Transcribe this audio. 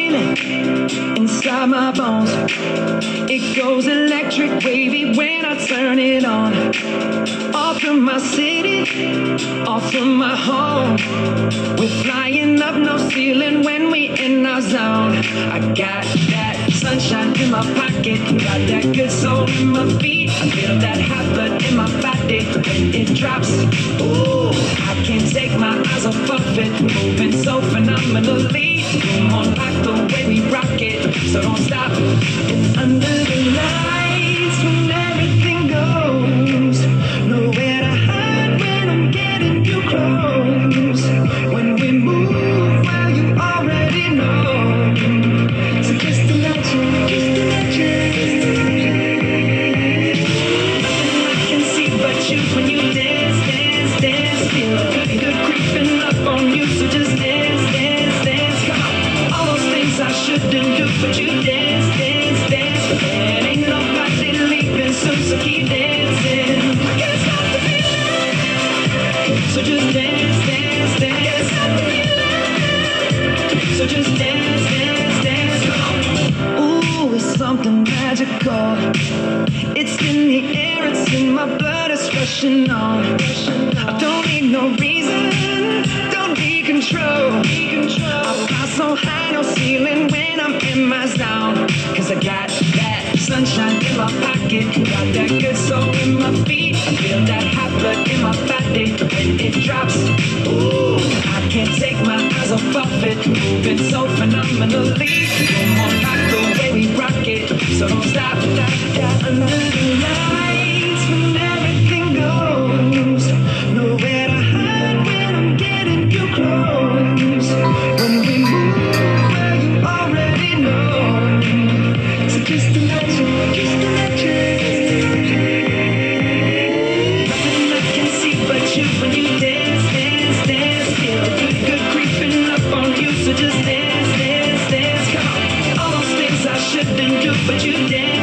feeling inside my bones. It goes electric wavy when I turn it on. Off from my city, off from my home. We're flying up no ceiling when we in our zone. I got that sunshine in my pocket, got that good soul in my feet. I feel that hot blood in my body when it drops. Ooh, I can't take my eyes off of it, moving so phenomenally. Come on, like the way we rock it, so don't stop. It's under the lights when everything goes. Nowhere to hide when I'm getting you close. When we move, well, you already know. So just imagine, nothing I can see but you when you dance, dance, dance. Feel good creeping up on you, so just dance, dance, dance. Come on, all those things I shouldn't do, but you dance, dance, dance. And ain't nobody leaving soon, so keep dancing. I can't stop the feeling, so just dance, dance, dance. I can't stop the feeling, so just dance, dance, dance. Come on. Ooh, it's something magical. It's in the air, it's in my blood, it's rushing on. I don't need no reason, don't need control. I fly so high, no ceiling when I'm in my zone. Cause I got that sunshine in my pocket, got that good soul in my feet. I feel that hot blood in my body when it drops. Ooh, I can't take my eyes off of it, moving so phenomenally. Come on, like the way we rock it, so don't stop. Under the lights when everything goes. Nowhere to hide when I'm getting you close. When we move, well, you already know. So just imagine, nothing I can see but you when you dance, dance, dance. Feel good creeping up on you, so just dance, dance, dance. Come on, all those things I shouldn't do, but you dance.